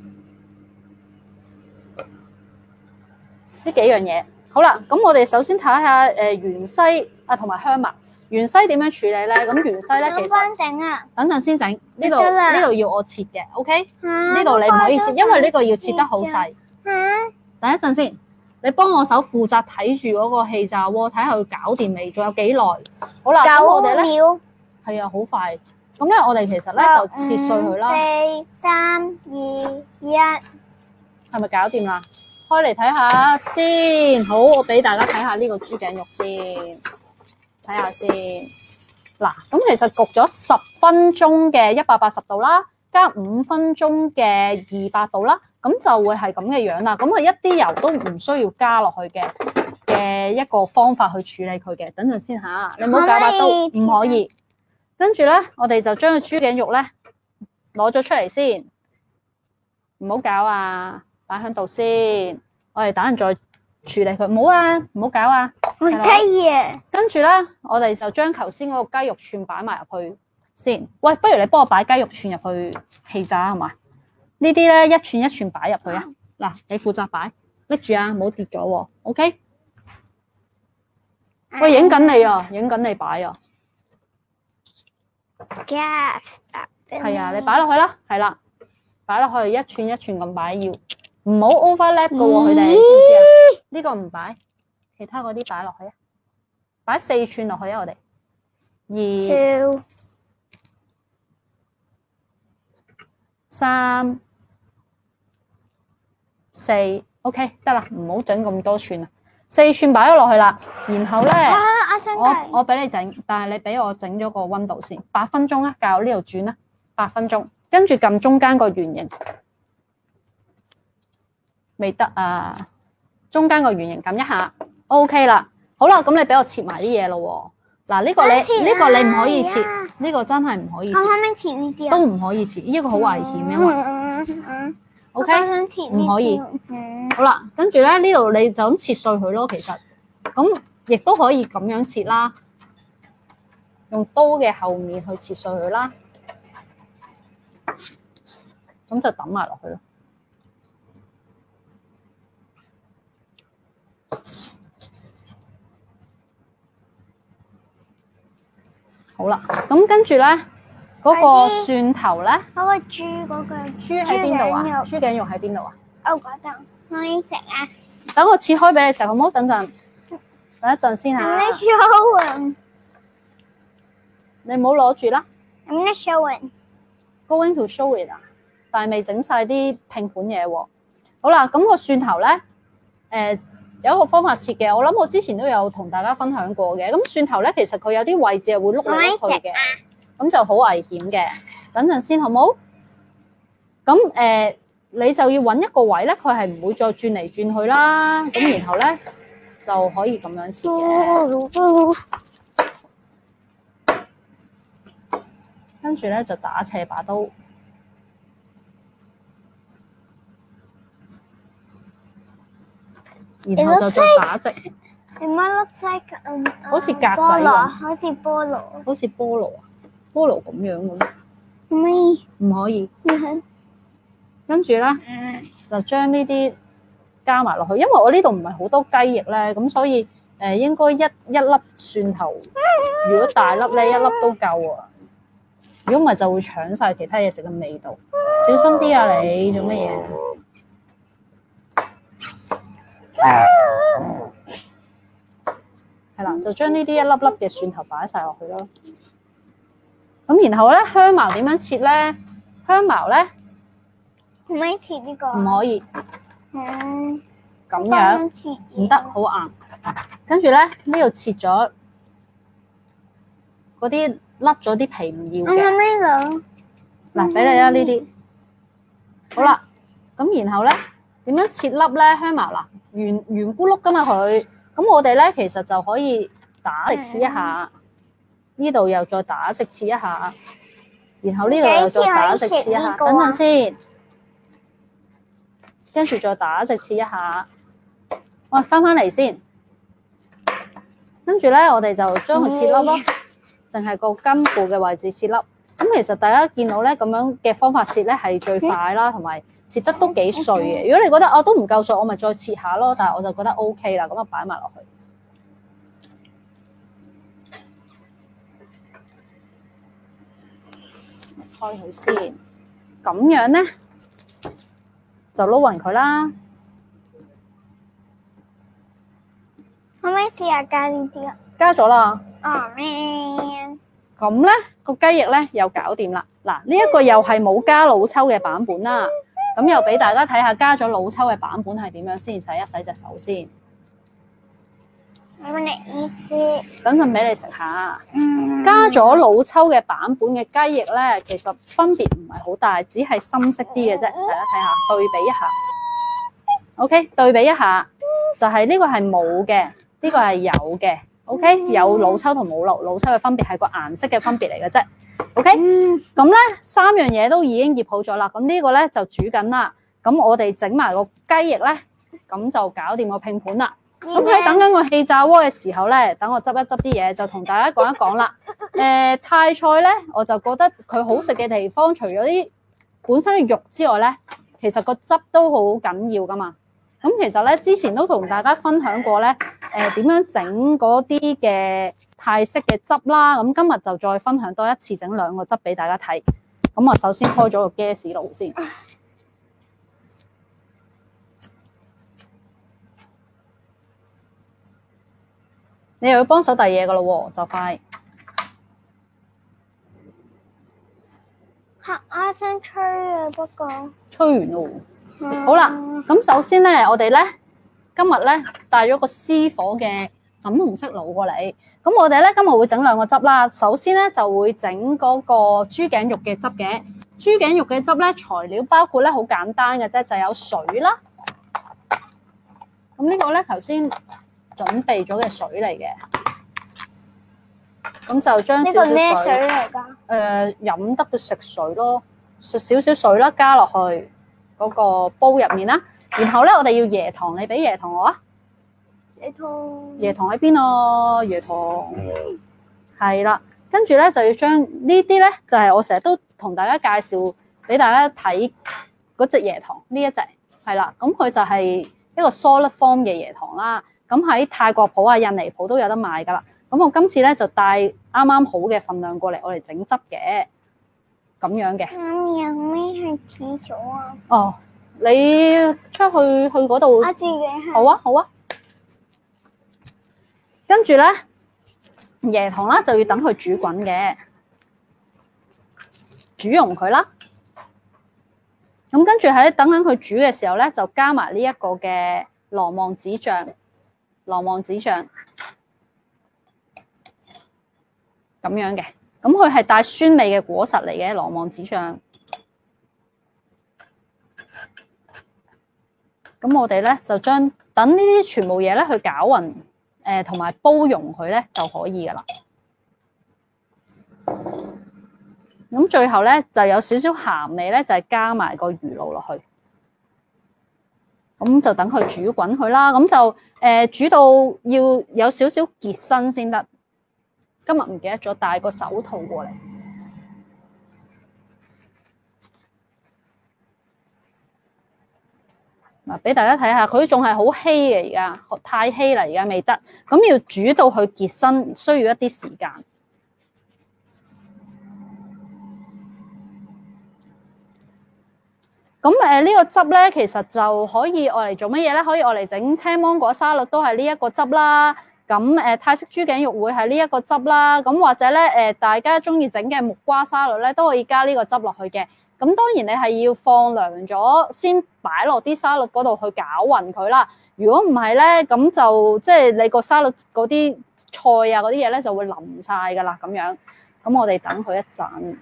呢幾樣嘢，好啦，咁我哋首先睇下芫茜啊同埋香茅。芫茜點樣處理咧？咁芫茜咧其實整啊， 等陣先整，呢度要我切嘅 ，OK？呢度你唔可以切，因為呢個要切得好細。等一陣先，你幫我手負責睇住嗰個氣炸鍋，睇下佢搞掂未？仲有幾耐？好啦，咁我哋咧係啊，好快。咁咧，我哋其實咧就切碎佢啦。 4、3、2、1， 係咪搞掂啦？開嚟睇下先。好，我俾大家睇下呢個豬頸肉先，睇下先。嗱，咁其實焗咗10分鐘嘅180度啦，加5分鐘嘅200度啦，咁就會係咁嘅樣啦。咁啊，一啲油都唔需要加落去嘅一個方法去處理佢嘅。等陣先嚇，你唔好搞把刀，唔可以。跟住咧，我哋就將個豬頸肉咧攞咗出嚟先，唔好搞啊！擺喺度先，我哋等陣再處理佢。唔好啊，唔好搞啊！ 好得意啊！ 跟住咧，我哋就將頭先嗰個雞肉串擺埋入去先。喂，不如你幫我擺雞肉串入去氣炸係嘛？呢啲咧一串一串擺入去啊！嗱，你負責擺，拎住啊，唔好跌咗喎。OK？喂，影緊你啊，影緊你擺啊！ Gas 係啊，你擺落去啦，係啦，擺落去一串一串咁擺，要唔好 overlap 嘅喎，佢哋知唔知啊？呢個唔擺，其他嗰啲擺落去啊，擺4串落去啊，我哋2、3、4 ，OK 得啦，唔好整咁多串啊，4串擺咗落去啦，然後咧，我俾你整，但係你俾我整咗個溫度先，8分鐘啊，教呢度轉啦，8分鐘，跟住撳中間個圓形，未得啊，中間個圓形撳一下 ，OK 啦，好啦，咁你俾我切埋啲嘢咯喎，嗱呢個你唔可以切，呢個真係唔可以切， 我可唔可以切呢啲啊？ 都唔可以切，呢個好危險，因為 OK 唔可以，好啦，跟住咧呢度你就咁切碎佢咯，其實咁亦都可以咁樣切啦，用刀嘅後面去切碎佢啦，咁就抌埋落去咯。好啦，咁跟住咧嗰個蒜頭咧， 嗰個豬嗰個豬喺邊度啊？豬頸肉喺邊度啊？ 我嗰度可以食啊！ 等我切開俾你食好唔好？等陣一陣先嚇。你唔好攞住啦。 I'm not showing. Going to show it 啊！但係未整晒啲拼盤嘢喎。好啦，咁個蒜頭咧，有一個方法切嘅，我諗我之前都有同大家分享過嘅。咁蒜頭咧，其實佢有啲位置係會碌嚟碌去嘅，咁就好危險嘅。等陣先好唔好？咁你就要揾一個位咧，佢係唔會再轉嚟轉去啦。咁然後咧就可以咁樣切嘅。跟住咧就打斜把刀。然後就再打直。 It might look like 好似格仔咁， 好似菠蘿， 好似菠蘿啊，菠蘿咁樣嘅咩？ 唔可以， 唔可以。跟住咧就將呢啲加埋落去，因為我呢度唔係好多雞翼咧，咁所以應該一粒蒜頭，如果大粒咧一粒都夠啊。如果唔係就會搶晒其他嘢食嘅味道。小心啲啊！你做乜嘢？係啦，就將呢啲一粒粒嘅蒜頭擺晒落去咯。咁然後咧，香茅點樣切咧？香茅咧， 可唔可以切呢個？ 唔可以。咁樣唔得，好硬。跟住咧，呢度切咗嗰啲甩咗啲皮唔要嘅。嗱，俾你啦呢啲。好啦，咁然後咧點樣切粒咧？香茅嗱，圓咕碌噶嘛佢。咁我哋咧其實就可以打直切一下，呢度又再打直切一下，然後呢度又再打直切一下。等陣先，跟住再打直切一下。喂，翻嚟先，跟住咧我哋就將佢切粒咯，淨係個根部嘅位置切粒。咁其實大家見到咧咁樣嘅方法切咧係最快啦，同埋切得都幾碎嘅。如果你覺得都唔夠碎，我咪再切下咯。但係我就覺得 OK 啦，咁啊擺埋落去，開佢先。咁樣咧就撈勻佢啦。 可唔可以試下加呢啲啊？ 加咗啦。咁咧個雞翼咧又搞掂啦。嗱，呢一個又係冇加老抽嘅版本啦。咁又俾大家睇下加咗老抽嘅版本係點樣先。洗一洗隻手先。等陣俾你食下。加咗老抽嘅版本嘅雞翼咧，其實分別唔係好大，只係深色啲嘅啫。大家睇下，對比一下。OK， 對比一下，就係呢個係冇嘅，呢個係有嘅。OK， 有老抽同冇老抽嘅分別係個顏色嘅分別嚟嘅啫。OK， 咁咧三樣嘢都已經醃好咗啦。咁呢個咧就煮緊啦。咁我哋整埋個雞翼咧，咁就搞掂個拼盤啦。咁喺等緊個氣炸鍋嘅時候咧，等我執一執啲嘢，就同大家講一講啦。泰菜咧，我就覺得佢好食嘅地方，除咗啲本身嘅肉之外咧，其實個汁都好緊要噶嘛。咁其實咧，之前都同大家分享過咧，點樣整嗰啲嘅泰式嘅汁啦。咁今日就再分享多一次，整兩個汁俾大家睇。咁我首先開咗個 gas 爐先。你又要幫手遞嘢噶咯喎，就快。 我想吹啊，不過吹完咯。好啦，咁首先咧，我哋咧今日咧帶咗個私火嘅粉紅色爐過嚟。咁我哋咧今日會整兩個汁啦。首先咧就會整嗰個豬頸肉嘅汁嘅。豬頸肉嘅汁咧材料包括咧好簡單嘅啫，就有水啦。咁呢個咧頭先準備咗嘅水嚟嘅。咁就將少少水。呢個咩水嚟㗎？飲得嘅食水咯，少少水啦，加落去嗰個煲入面啦。然後咧，我哋要椰糖，你俾椰糖我啊。椰糖喺邊啊？椰糖係啦，跟住咧就要將呢啲咧，就係我成日都同大家介紹俾大家睇嗰隻椰糖，呢一隻係啦。咁佢就係一個 solid form 嘅椰糖啦。咁喺泰國鋪啊、印尼鋪都有得賣噶啦。咁我今次咧就帶啱啱好嘅份量過嚟，我哋整汁嘅咁樣嘅。媽咪，可唔可以去廁所啊？哦，你出去嗰度。我自己係。好啊，好啊。跟住咧，椰糖啦就要等佢煮滾嘅，煮溶佢啦。咁跟住喺等緊佢煮嘅時候咧，就加埋呢一個嘅羅望子醬，咁樣嘅，咁佢係帶酸味嘅果實嚟嘅羅望子醬。咁我哋咧就將等呢啲全部嘢咧去攪勻，同埋煲溶佢咧就可以噶啦。咁最後咧就有少少鹹味咧，就係加埋個魚露落去。咁就等佢煮滾佢啦。咁就煮到要有少少結身先得。今日唔記得咗帶個手套過嚟。 嗱，俾大家睇下，佢仲係好稀嘅，而家太稀啦，而家未得。咁要煮到佢結身，需要一啲時間。咁呢個汁咧，其實就可以愛嚟做乜嘢咧？可以愛嚟整青芒果沙律，都係呢一個汁啦。咁泰式豬頸肉會係呢一個汁啦。咁或者咧大家中意整嘅木瓜沙律咧，都可以加呢個汁落去嘅。咁當然你係要放涼咗先擺落啲沙律嗰度去攪勻佢啦。如果唔係咧，咁就即係你個沙律嗰啲菜啊嗰啲嘢咧就會淋晒噶啦咁樣。咁我哋等佢一陣。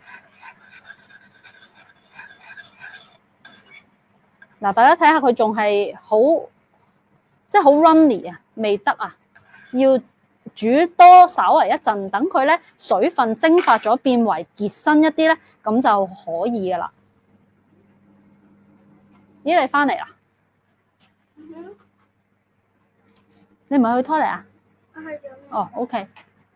嗱，大家睇下佢仲係好，即係好 runny 啊，未得啊，要煮多稍為一陣，等佢咧水分蒸發咗，變為結身一啲咧，咁就可以噶啦。咦，你翻嚟啦？你唔係去拖嚟啊？哦 ，OK。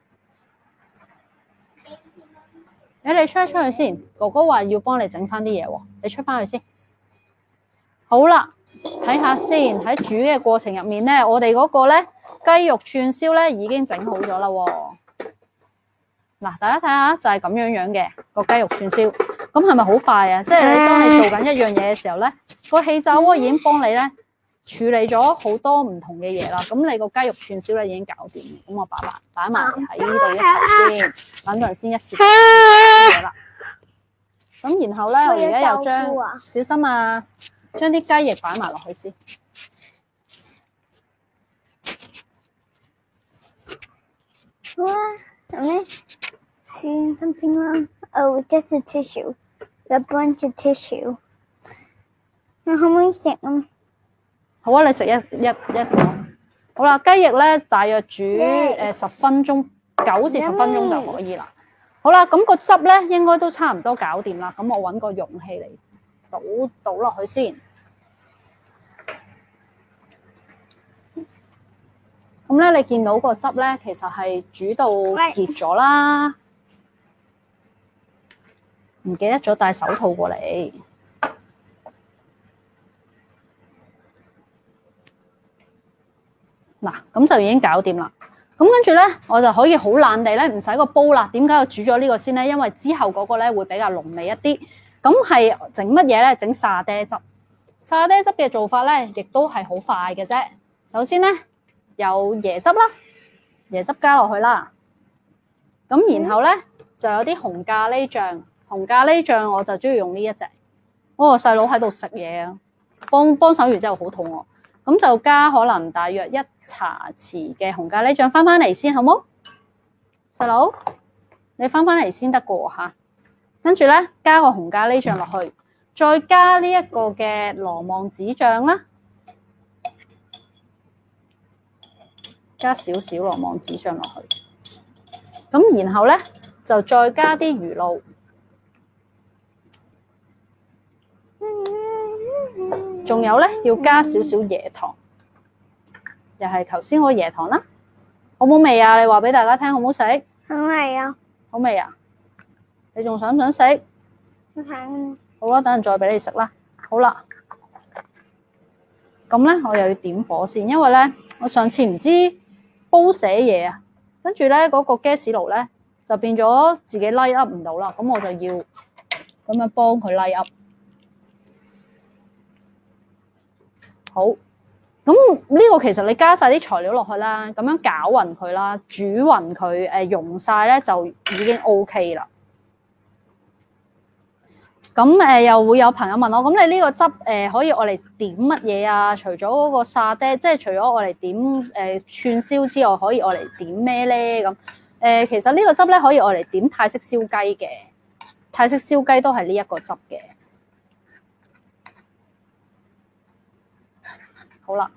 你出去先，哥哥話要幫你整翻啲嘢喎，你出翻去先。好啦，睇下先，喺煮嘅過程入面咧，我哋嗰個咧雞肉串燒咧已經整好咗啦喎。嗱，大家睇下就係咁樣嘅個雞肉串燒，咁係咪好快啊？即係你當你做緊一樣嘢嘅時候咧，個氣炸鍋已經幫你咧處理咗好多唔同嘅嘢啦。咁你個雞肉串燒咧已經搞掂，咁我擺埋喺呢度一齊先，等陣先一次嘢啦。咁然後咧，我而家又將小心啊！將啲雞翼擺埋落去先。 哇，咁咧，see something wrong? Oh, just a tissue, a bunch of tissue. 我可唔可以食啊？ 好啊，你食一個。好啦，雞翼咧大約煮10分鐘，9至10分鐘就可以啦。好啦，咁個汁咧應該都差唔多搞掂啦。咁我揾個容器嚟。倒落去先，咁咧你見到個汁咧，其實係煮到結咗啦。唔記得咗戴手套過嚟。嗱，咁就已經搞掂啦。咁跟住咧，我就可以好懶地咧，唔使個煲啦。點解要煮咗呢個先咧？因為之後嗰個咧會比較濃味一啲。咁係整乜嘢咧？整沙爹汁。沙爹汁嘅做法咧，亦都係好快嘅啫。首先咧，有椰汁啦，椰汁加落去啦。咁然後咧就有啲紅咖喱醬，紅咖喱醬我就中意用呢一隻。我個細佬喺度食嘢啊，幫手完之後好肚餓，咁就加可能大約1茶匙嘅紅咖喱醬翻嚟先，好冇？細佬，你翻嚟先得個喎嚇。跟住咧，加個紅咖喱醬落去，再加呢一個嘅羅望子醬啦，加少少羅望子醬落去。咁然後咧，就再加啲魚露，仲有咧要加少少椰糖，又係頭先嗰個椰糖啦。好冇味啊？你話俾大家聽好唔好食？ 好味啊！ 好味啊！你仲想唔想食？好啦，等陣再俾你食啦。好啦，咁咧我又要點火先，因為咧我上次唔知煲瀉嘢啊，跟住咧嗰個 gas 爐咧就變咗自己 light up 唔到啦，咁我就要咁樣幫佢 light up。好，咁呢個其實你加晒啲材料落去啦，咁樣攪勻佢啦，煮勻佢，溶晒咧就已經 OK 啦。咁又會有朋友問我，咁你呢個汁可以愛嚟點乜嘢啊？除咗嗰個沙爹，即係除咗愛嚟點串燒之外，可以愛嚟點咩咧？咁其實呢個汁咧可以愛嚟點泰式燒雞嘅，泰式燒雞都係呢一個汁嘅。好啦。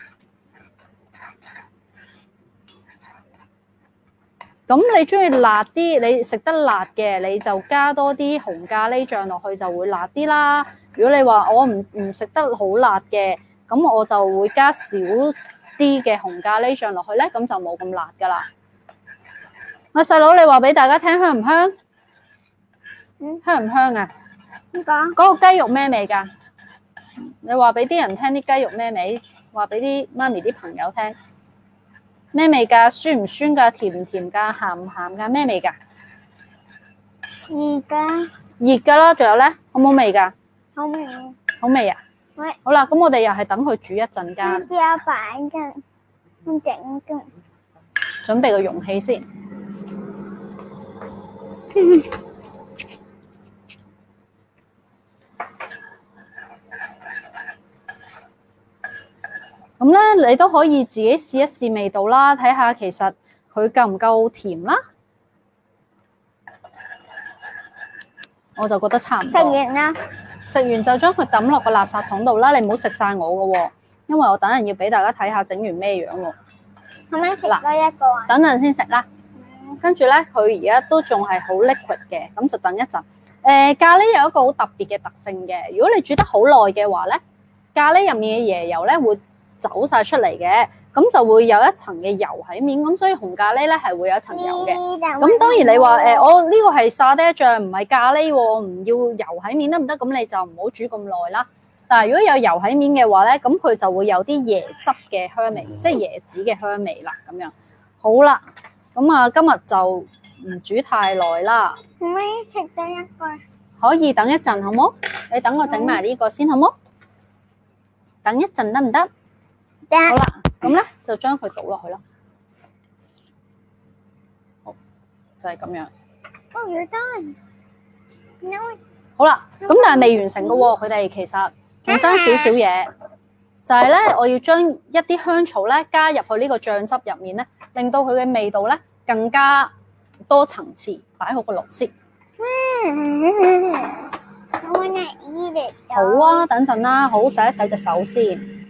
咁你中意辣啲，你食得辣嘅，你就加多啲紅咖喱醬落去就會辣啲啦。如果你話我唔食得好辣嘅，咁我就會加少啲嘅紅咖喱醬落去咧，咁就冇咁辣噶啦。阿細佬，你話俾大家聽香唔香？香唔香啊？ 點講？ 嗰個雞肉咩味㗎？ 你話俾啲人聽啲雞肉咩味？話俾啲媽咪啲朋友聽咩味㗎？酸唔酸㗎？甜唔甜㗎？鹹唔鹹㗎？咩味㗎？ 熱㗎。 熱㗎啦，仲有咧，好冇味㗎？ 好味。 好味啊！好啦，咁我哋又係等佢煮一陣間。 要擺嘅，咁整嘅。 準備個容器先。咁咧，你都可以自己試一試味道啦，睇下其實佢夠唔夠甜啦。我就覺得差唔多。 食完啦。食完就將佢抌落個垃圾桶度啦，你唔好食晒我嘅喎，因為我等陣要俾大家睇下整完咩樣喎。 可唔可以食多一個啊？ 等陣先食啦。跟住咧，佢而家都仲係好 liquid 嘅，咁就等一陣。咖喱有一個好特別嘅特性嘅，如果你煮得好耐嘅話咧，咖喱入面嘅椰油咧會走晒出嚟嘅，咁就會有一層嘅油喺面，咁所以紅咖喱咧係會有一層油嘅。咁當然你話我呢個係沙爹醬，唔係咖喱喎，唔要油喺面得唔得？咁你就唔好煮咁耐啦。但係如果有油喺面嘅話咧，咁佢就會有啲椰汁嘅香味，即係椰子嘅香味啦。咁樣好啦，咁啊今日就唔煮太耐啦。 可唔可以食多一個？ 可以等一陣好冇？你等我整埋呢個先好冇？等一陣得唔得？好啦，咁咧就將佢倒落去啦。好，就係咁樣。 Oh, you're done. No. 好啦，咁但係未完成嘅喎，佢哋其實仲爭少少嘢，就係咧，我要將一啲香草咧加入去呢個醬汁入面咧，令到佢嘅味道咧更加多層次。擺好個爐先。 I wanna eat it. 好啊，等陣啦，好洗一洗隻手先。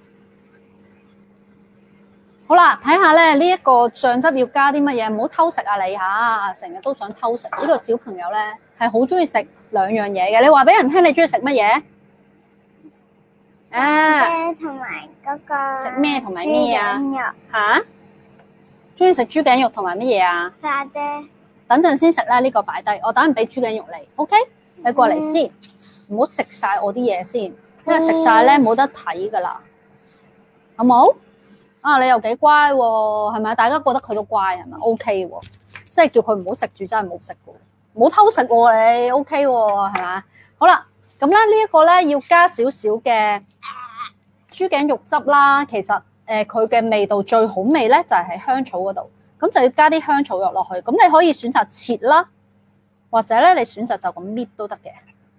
好啦，睇下咧呢一個醬汁要加啲乜嘢，唔好偷食啊你嚇！成日都想偷食，呢個小朋友咧係好中意食兩樣嘢嘅。你話俾人聽你中意食乜嘢？ 同埋嗰個食咩同埋咩啊？嚇？中意食豬頸肉同埋乜嘢啊？ 沙爹。 等陣先食啦，呢個擺低，我等陣俾豬頸肉你 ，OK？ 你過嚟先，唔好食晒我啲嘢先，因為食晒咧冇得睇噶啦，好冇？啊，你又幾乖喎，係咪？大家覺得佢都乖係咪 ？OK 喎，即係叫佢唔好食住，真係冇食嘅，唔好偷食喎你 ，OK 喎，係咪？好啦，咁咧呢一個咧要加少少嘅豬頸肉汁啦。其實佢嘅味道最好味咧就係喺香草嗰度，咁就要加啲香草肉落去。咁你可以選擇切啦，或者咧你選擇就咁搣都得嘅。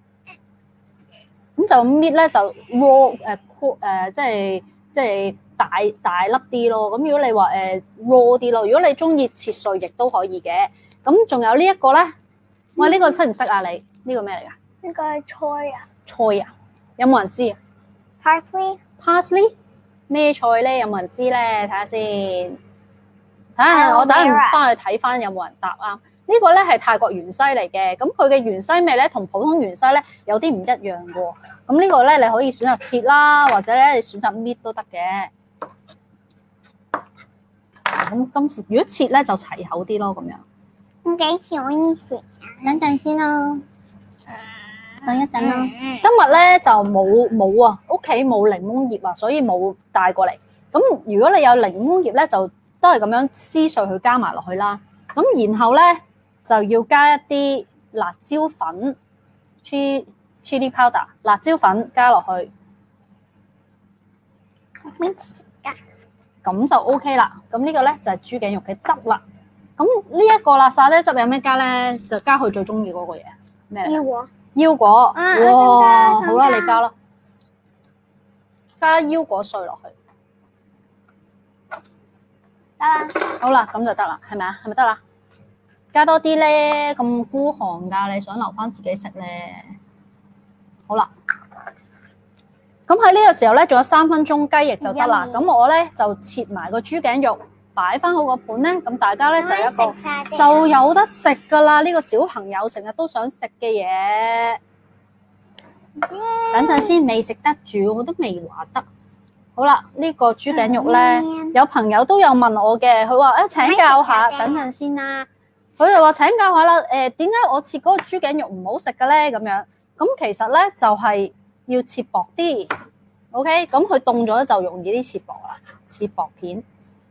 咁就咁搣咧就 raw 即係大粒啲咯。咁如果你話raw 啲咯，如果你中意切碎亦都可以嘅。咁仲有呢一個咧，喂，呢個識唔識啊你？呢個咩嚟㗎？ 呢個係菜啊。 菜啊？有冇人知啊 ？Parsley 咩菜咧？有冇人知咧？睇下先，睇下我等陣翻去睇翻有冇人答啱。呢個咧係泰國芫茜嚟嘅，咁佢嘅芫茜味咧同普通芫茜咧有啲唔一樣嘅喎。咁呢個咧你可以選擇切啦，或者咧你選擇搣都得嘅。咁今次如果切咧就齊口啲咯，咁樣。 咁幾時可以食？ 等陣先咯，等一陣啦。今日咧就冇啊，屋企冇檸檬葉啊，所以冇帶過嚟。咁如果你有檸檬葉咧，就都係咁樣撕碎佢加埋落去啦。咁然後咧就要加一啲辣椒粉 chili powder 辣椒粉加落去，咁就 OK 啦。咁呢個咧就係豬頸肉嘅汁啦。咁呢一個啦，沙爹汁有咩加咧？就加佢最中意嗰個嘢咩？腰果。哇，好啦，你加咯，加腰果碎落去。 得啦。 好啦，咁就得啦，係咪啊？係咪得啦？加多啲咧，咁孤寒㗎，你想留翻自己食咧？好啦，咁喺呢個時候咧，仲有3分鐘雞翼就得啦。咁我咧就切埋個豬頸肉，擺翻好個盤咧，咁大家咧就一個就有得食㗎啦。呢個小朋友成日都想食嘅嘢，等陣先未食得住，我都未話得。好啦，呢個豬頸肉咧，有朋友都有問我嘅，佢話請教下，等陣先啦。佢就話請教下啦，點解我切嗰個豬頸肉唔好食嘅咧？咁樣，咁其實咧就係要切薄啲。OK， 咁佢凍咗就容易啲切薄啦，切薄片。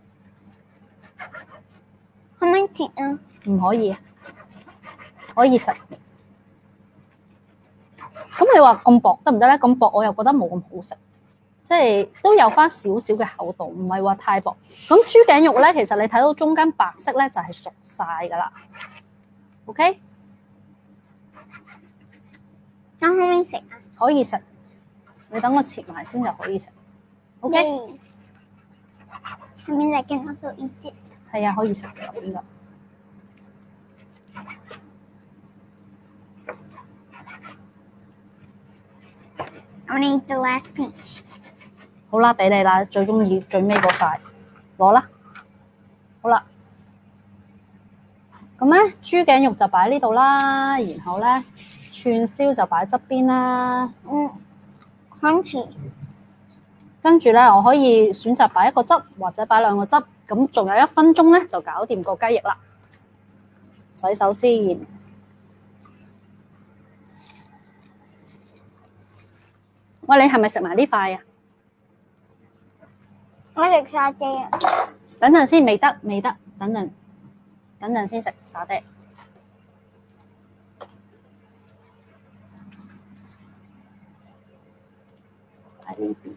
可唔可以切啊？ 唔可以，可以食。咁你話咁薄得唔得咧？咁薄我又覺得冇咁好食，即係都有翻少少嘅厚度，唔係話太薄。咁豬頸肉咧，其實你睇到中間白色咧就係熟晒噶啦。OK， 咁可唔可以食啊？可以食，你等我切埋先就可以食。OK。 I mean, I can also eat this. 係啊，可以食嘅應該。 I want to eat the last piece. 好啦，俾你啦，最中意最尾嗰塊，攞啦。好啦，咁咧豬頸肉就擺喺呢度啦，然後咧串燒就擺喺側邊啦。 crunchy。 跟住咧，我可以選擇擺一個汁或者擺兩個汁，咁仲有1分鐘咧就搞掂個雞翼啦。洗手先。喂，你係咪食埋呢塊啊？ 我食沙爹啊。 等陣先，未得，等陣先食沙爹。喺呢邊。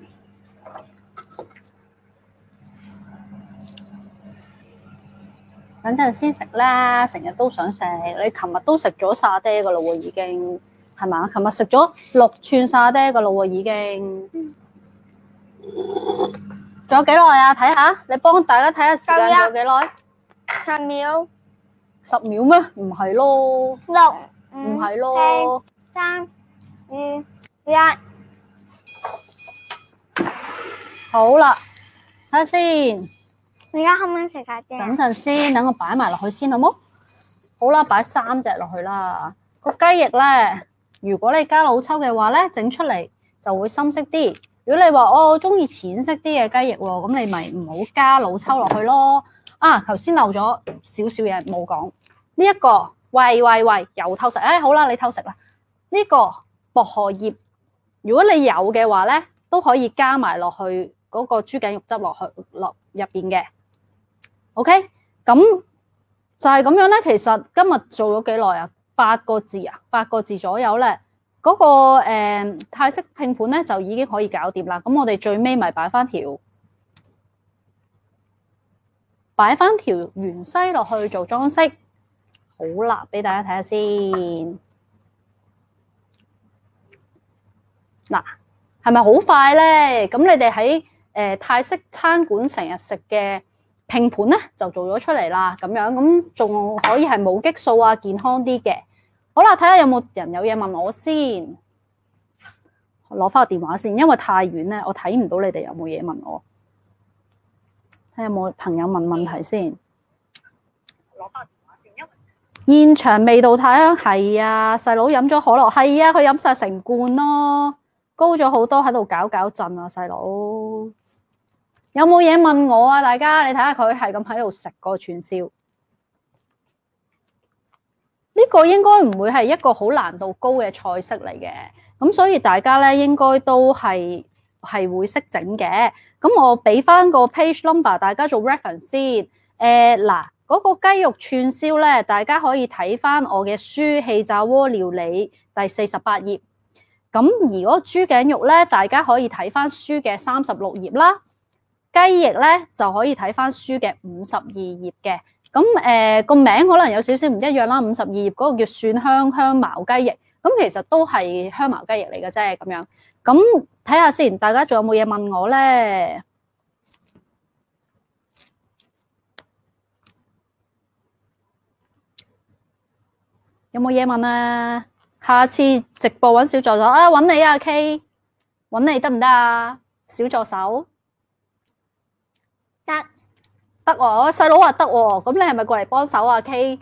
等陣先食啦，成日都想食。你琴日都食咗沙爹噶啦喎，已經係嘛？琴日食咗6串沙爹噶啦喎，已經。仲有幾耐啊？睇下，你幫大家睇下時間仲有幾耐 ？10秒。 10秒咩？唔係咯。 6、 唔係咯。 4、3、2、1。 好啦，睇下先。 而家可唔可以食沙爹？ 等陣先，等我擺埋落去先好冇？好啦，擺3隻落去啦。個雞翼咧，如果你加老抽嘅話咧，整出嚟就會深色啲。如果你話我中意淺色啲嘅雞翼喎，咁你咪唔好加老抽落去咯。啊，頭先漏咗少少嘢冇講。呢一個，喂，又偷食。好啦，你偷食啦。呢個薄荷葉，如果你有嘅話咧，都可以加埋落去嗰個豬頸肉汁落入邊嘅。OK， 咁就係咁樣咧。其實今日做咗幾耐啊？8個字啊，8個字左右咧。嗰個泰式拼盤咧就已經可以搞掂啦。咁我哋最尾咪擺翻條芫茜落去做裝飾。好啦，俾大家睇下先。嗱，係咪好快咧？咁你哋喺泰式餐館成日食嘅拼盤咧就做咗出嚟啦，咁樣咁仲可以係冇激素啊，健康啲嘅。好啦，睇下有冇人有嘢問我先，攞翻個電話先，因為太遠咧，我睇唔到你哋有冇嘢問我。睇下有冇朋友問問題先。攞翻個電話先，因為現場味道太香，係啊，細佬飲咗可樂，係啊，佢飲晒成罐咯，高咗好多喺度搞震啊，細佬。有冇嘢問我啊？大家你睇下佢係咁喺度食個串燒。呢個應該唔會係一個好難度高嘅菜式嚟嘅，咁所以大家咧應該都係會識整嘅。咁我俾翻個 page number 大家做 reference 先。嗱，嗰個雞肉串燒咧，大家可以睇翻我嘅書《氣炸鍋料理》第48頁。咁而嗰個豬頸肉咧，大家可以睇翻書嘅36頁啦。雞翼咧就可以睇翻書嘅52頁嘅。咁個名可能有少少唔一樣啦。52頁嗰個叫蒜香茅雞翼，咁其實都係香茅雞翼嚟嘅啫。咁樣咁睇下先，大家仲有冇嘢問我咧？有冇嘢問啊？下次直播揾小助手啊，揾你啊 K， 揾你得唔得啊？小助手得喎，我細佬話得喎，咁你係咪過嚟幫手啊 K？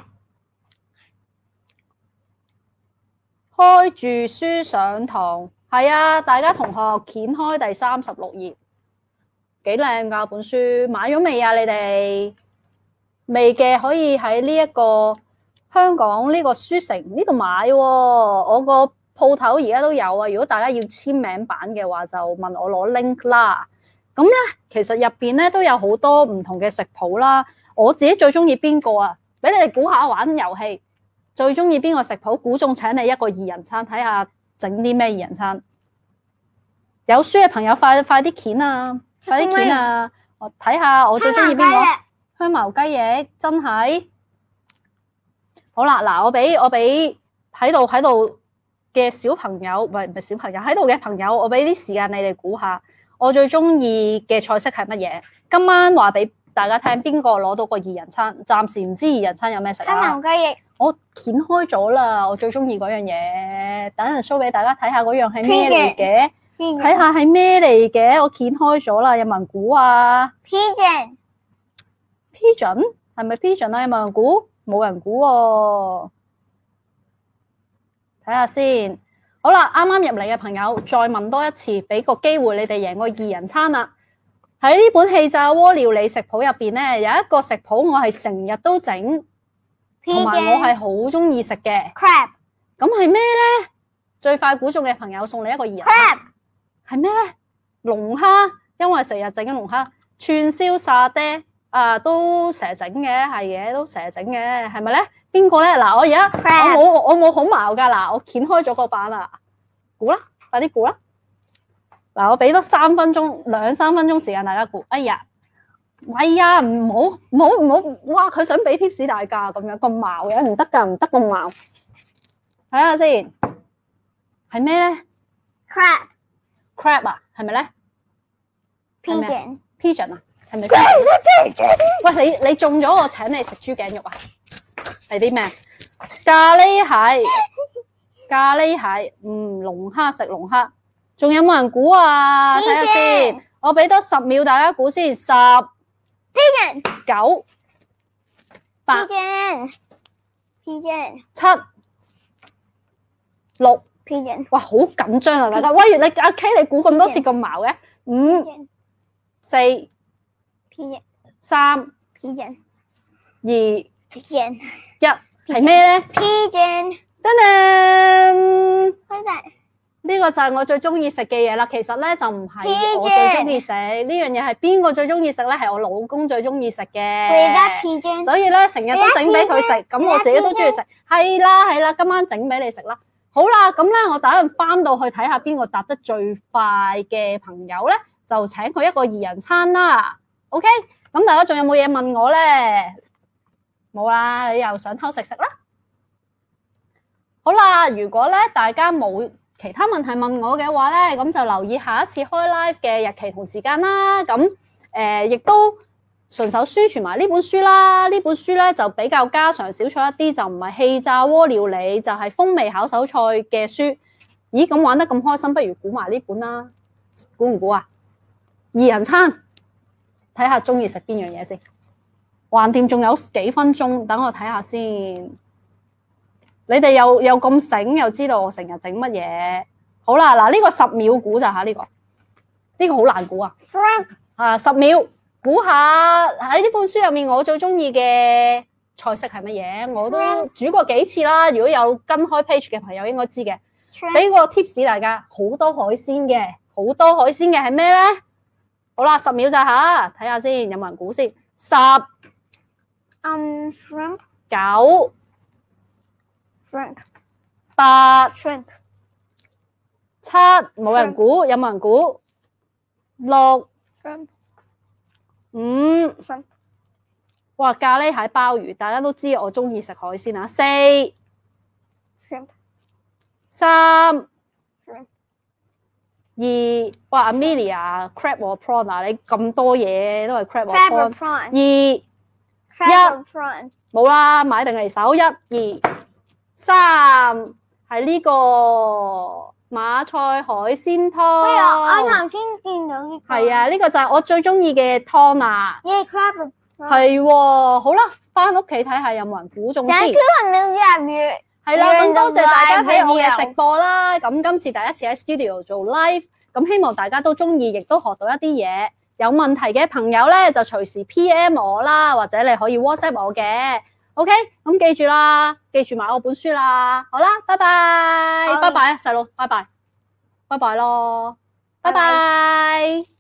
開住書上堂，係啊，大家同學掀開第36頁，幾靚㗎本書，買咗未啊？你哋未嘅可以喺呢一個香港呢個書城呢度買喎，我個鋪頭而家都有啊。如果大家要簽名版嘅話，就問我攞 link 啦。咁咧，其實入邊咧都有好多唔同嘅食譜啦。我自己最中意邊個啊？俾你哋估下，玩遊戲最中意邊個食譜？估中請你一個2人餐，睇下整啲咩2人餐。有書嘅朋友快啲鉗啊！快啲鉗啊！我睇下我最中意邊個？香茅雞翼真係好啦！嗱，我俾喺度嘅小朋友，唔係小朋友喺度嘅朋友，我俾啲時間你哋估下，我最中意嘅菜式係乜嘢？今晚話俾大家聽，邊個攞到個2人餐？暫時唔知2人餐有咩食啊！ 香茅雞翼， 我掀開咗啦，我最中意嗰樣嘢，等陣 show 俾大家睇下嗰樣係咩嚟嘅。睇下係咩嚟嘅，我掀開咗啦，有冇人估啊 ？Pigeon 係咪 pigeon 啊？有冇人估？冇人估喎。睇下先。好啦，啱啱入嚟嘅朋友，再問多一次，俾個機會你哋贏個2人餐啦。喺呢本氣炸鍋料理食譜入邊咧，有一個食譜我係成日都整，同埋我係好中意食嘅。 Crab 咁係咩咧？最快估中嘅朋友送你一個2人餐。係咩咧？龍蝦，因為成日整緊龍蝦，串燒沙爹都成日整嘅，係嘅，都成日整嘅，係咪咧？邊個咧？嗱，我而家我冇好矛噶，嗱，我掀開咗個版啦，估啦，快啲估啦！嗱，我俾多2-3分鐘時間大家估。哎呀，唔好，哇！佢想俾 tips 大家咁樣咁矛嘅，唔得噶，唔得咁矛。睇下先，係咩咧 ？Crab 啊，係咪咧 ？Pigeon 啊，係咪？喂，你中咗我請你食豬頸肉啊？係啲咩？咖喱蟹，龍蝦食龍蝦，仲有冇人估啊？睇下先，我俾多10秒大家估先，10、9、8、7、6。哇，好緊張啊！大家，喂，阿 K 你估咁多次咁矛嘅？5、4、3、2、1，係咩咧？噔噔，呢個就係我最中意食嘅嘢啦。其實咧就唔係我最中意食呢樣嘢，係邊個最中意食咧？係我老公最中意食嘅。所以咧成日都整俾佢食，咁我自己都中意食。係啦，今晚整俾你食啦。好啦，咁咧我等陣翻到去睇下邊個答得最快嘅朋友咧，就請佢一個2人餐啦。OK， 咁大家仲有冇嘢問我咧？冇啦，你又想偷食啦？好啦，如果咧大家冇其他問題問我嘅話咧，咁就留意下一次開 live 嘅日期同時間啦。咁亦都順手宣傳埋呢本書啦。呢本書咧就比較家常小菜一啲，就唔係氣炸鍋料理，就係風味巧手菜嘅書。咦，咁玩得咁開心，不如估埋呢本啦？估唔估啊？2人餐，睇下中意食邊樣嘢先。橫掂仲有幾分鐘，等我睇下先。你哋又咁醒，又知道我成日整乜嘢。好啦，嗱，呢個10秒估咋吓？呢個好難估啊！10秒估下喺呢本書入面，我最中意嘅菜式係乜嘢？我都煮過幾次啦。如果有跟開 page 嘅朋友應該知嘅。俾個 tips 大家，好多海鮮嘅係咩咧？好啦，10秒咋吓？睇下先，有冇人估先？10、 shrimp、 9、 shrimp、 8、 shrimp、 7，冇人估，有冇人估？6、 shrimp、 5， shrimp、 哇！咖喱蟹鮑魚，大家都知我中意食海鮮啊。4、 shrimp、 3、 shrimp、 2，哇 Amelia crab or prawn 啊，你咁多嘢都係 crab or prawn。 2、 1，冇啦，買定離手。1、2、3，係呢個馬賽海鮮湯。 我頭先見到呢個。係啊，呢個就係我最中意嘅湯啦。 crab。 係喎，好啦，翻屋企睇下有冇人估中先。係啦，咁多謝大家睇我嘅直播啦。咁今次第一次喺 studio 做 live，咁希望大家都中意，亦都學到一啲嘢。有問題嘅朋友咧，就隨時 PM 我啦，或者你可以 WhatsApp 我嘅。 OK， 咁記住啦，記住買我本書啦。好啦，拜拜，拜拜啊，細路，拜拜，拜拜咯，拜拜。